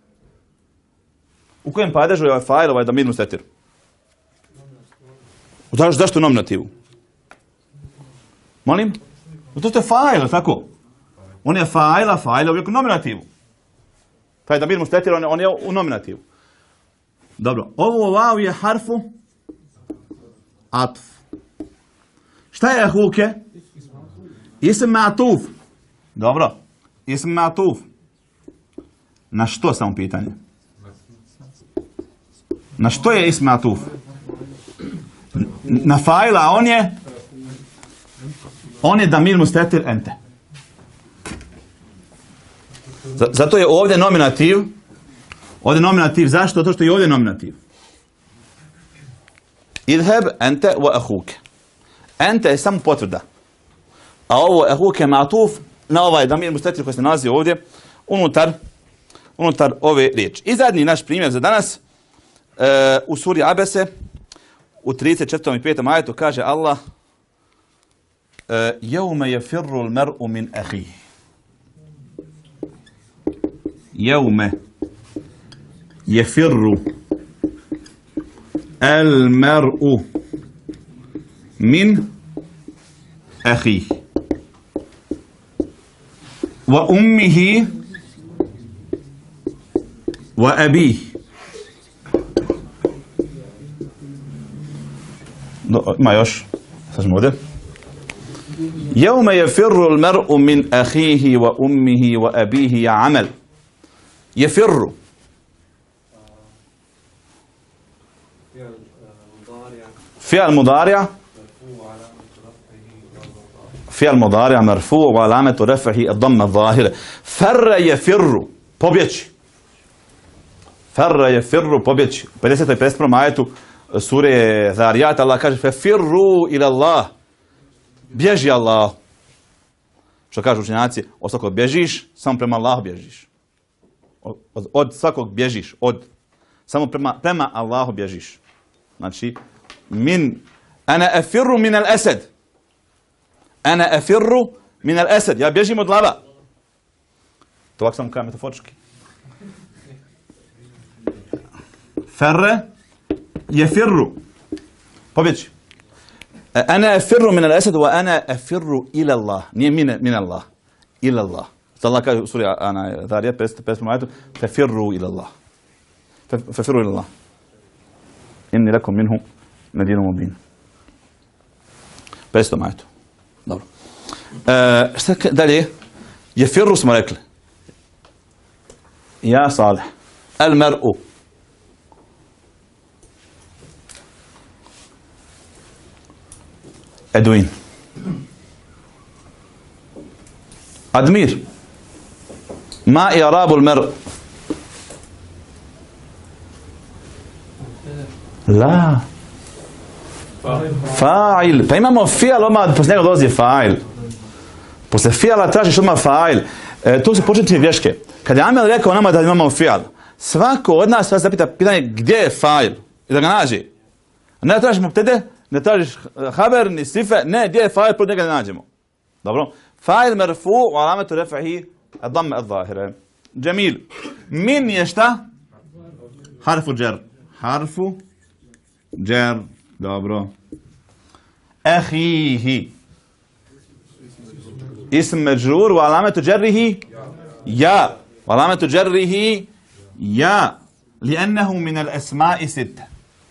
[SPEAKER 2] U kojem padežu je ovaj fa'il ovaj damir mustetir? Zašto u nominativu? Molim? To je fa'il, tako? On je fa'il, a fa'il je uvijek u nominativu. Taj damir mustetir, on, on je u nominativu. Dobro, ovo vav je harfu atf. Šta je ahuke? Ism ma'tuf. Dobro, ism ma'tuf. Na što samo pitanje? Na što je ism ma'tuf? Na fa'ila, a on je? On je damir mustetir ente. Zato je ovdje nominativ. Ovdje nominativ, zašto? Zato što je ovdje nominativ. Idheb ente wa ahuke. Ente je samo potvrda. A ovo ahuke ma'tuf na ovaj damir mustetir koji se nalazi ovdje unutar, unutar ove riječi. I zadnji naš primjer za danas e, u suri Abese u trideset četvrtom i petom ajetu kaže Allah Jevme je firru l-mer'u min ahihi. Jevme je firru el-mer'u min ahihi. Wa ummihi wa abihi. Ma još, sad ćemo ovdje. Jevme je firru l-mer'u min ahihi wa ummihi wa abihi ja amel. Je firru. Fi'al mudarija. Fi'al mudarija marfu wa alametu refahi ad-damma zahire. Ferra je firru. Pobjeći. Ferra je firru. Pobjeći. U pedesetom i pedeset prvom ajetu sure Zariyat Allah kaže fe firru ila Allah. Bježi Allah. Što kažu učenjaci, od svakog bježiš, samo prema Allahu bježiš. Od, od, od svakog bježiš, od samo prema, prema Allahu bježiš. Znači, min, ana efirru min al esed. Ana efirru min al esed. Ja bježim od lava. To ovako samo kao metaforički. Ferre je firru. Pobjeći. Ana efirru min al esed wa ana efirru ila Allah. Nije min, min Allah. Ila Allah. Allah kaže u suri Zariyat pedeset pedeset ajetu fefirru ila Allah. Fefirru ila Allah. Inni lakum minhu nadhirun mubin. pedesetom ajetu. Dobro. E, šta dalje? Je firru smo rekli. Ja Salih. El mer'u. Edwin. Admir. Ma i'rabu al-mar'. La. Fa'il. Pa imamo fi'al, odmah poslije njega dolazi fa'il. Poslije fi'ala tražiš odmah fa'il. E, to su početne vješke. Kad je Amel rekao nama da imamo fi'al, svako od nas vas zapita pitanje gdje je fa'il. I da ga nađe. Ne tražiš mubtede, ne tražiš haber, ni sife, ne, gdje je fa'il, proti njega ne nađemo. Dobro? Fa'il marfu, u alametu refahi, ad-damme ad-zahire. Džemil. Min je šta? Harfu džer. Harfu džer. Dobro. Ahihi. Ism međrur, u alametu džerrihi, ja. U alametu džerrihi, ja. Li'ennehu min al-esma'i sitte.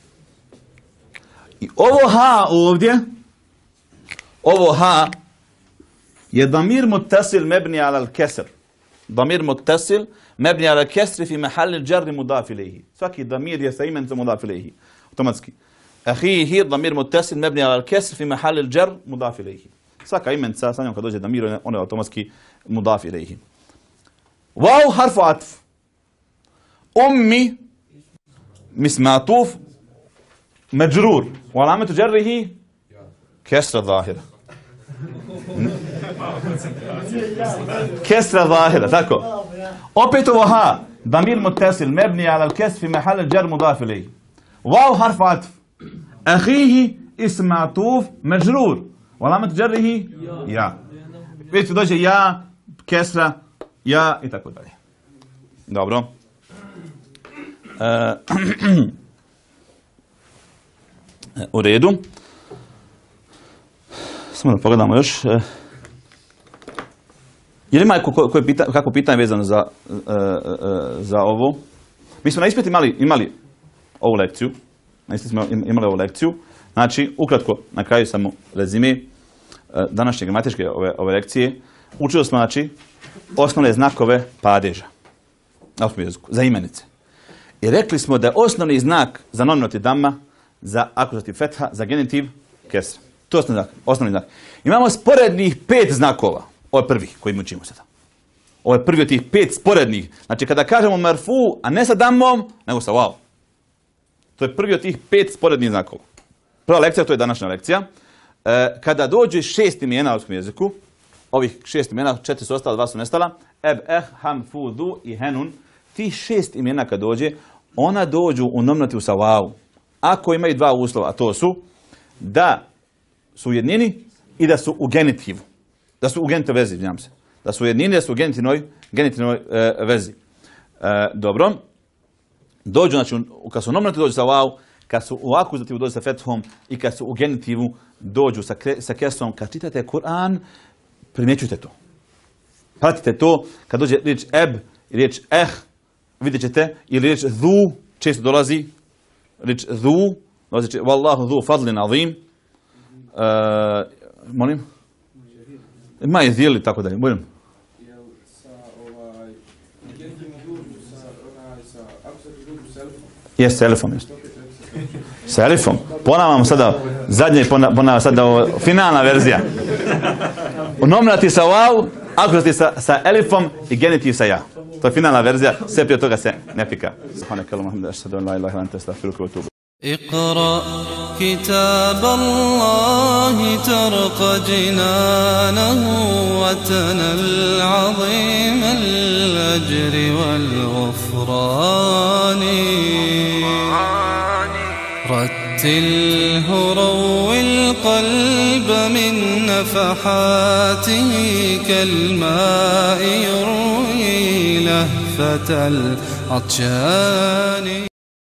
[SPEAKER 2] I ovo ha ovdje, ovo ha je damir muttasil mebni ala al-kesr. Damir muttasil mebni ala al-kesri fi mahali al-jarri mudaf ilayhi. Svaki damir je sa imencem mudaf ilayhi. Automatski. Ahihi damir muttasil mebni ala al-kesr fi mahali al-jarr mudaf ilayhi. Svaka imenca, sa njom kad dođe damir, on je automatski mudaf ilayhi. Waw harfu atf. Ummi mis ma'tuf مجرور وعلامة جره كسرة ظاهرة كسرة ظاهرة تاكو opet ovo ha ضمير متصل مبني على الكسر في محل الجر مضاف إليه واو حرف عطف أخيه اسم معطوف مجرور وعلامة جره يا vidite dođe ja kesra ja i tako dalje. Dobro. U redu. Samo da pogledamo još. Je li ima koje pita, kako pitanje vezano za, za ovo? Mi smo na ispitu imali, imali ovu lekciju. Na ispitu smo imali ovu lekciju. Znači, ukratko, na kraju samo rezime današnje gramatičke ove, ove lekcije. Učili smo, znači, osnovne znakove padeža. Na osnovu jeziku, za imenice. I rekli smo da je osnovni znak za nominativ damma, za akuzativ fetha, za genitiv kesra. To je osnovni znak. Osnovni znak. Imamo sporednih pet znakova. Ovo je prvi koji mi učimo sada. Ovo je prvi od tih pet sporednih. Znači kada kažemo marfu, a ne sa dammom, nego sa wow. To je prvi od tih pet sporednih znakova. Prva lekcija, to je današnja lekcija. E, kada dođe šest imena u arapskom jeziku, ovih šest imena, četiri su ostala, dva su nestala, eb, eh, ham, fu, du i henun, tih šest imena kad dođe, ona dođu u nominativu sa wow. Ako imaju dva uslova, a to su da su u jednini i da su u genitivu. Da su u genitivnoj vezi, izvinjam se. Da su u jednini, da su u genitivnoj, genitivnoj e, vezi. E, dobro. Dođu, znači, kad su u nominativu dođu sa wow, kad su u akuzativu dođu sa fethom i kad su u genitivu dođu sa, sa kesrom. Kad čitate Kur'an, primjećujte to. Pratite to, kad dođe riječ eb i riječ eh, vidjet ćete, ili riječ dhu, često dolazi, riječ dhu, dolazi će, wallahu dhu fadlin azim, uh, molim? Ma je zili, tako dalje, molim? Jes, sa elifom, jeste. Sa elifom. Ponavljamo sada, zadnje, ponavljamo sada ovo, finalna verzija. U nominativ sa wow, akuzativ sa, sa elifom i genitiv sa ja. To je finalna verzija, sve prije toga se ne pika.
[SPEAKER 1] اقرأ كتاب الله ترق جنانه وتنل عظيم الأجر والغفران رتله روي القلب من نفحاته كالماء يروي لهفة العطشان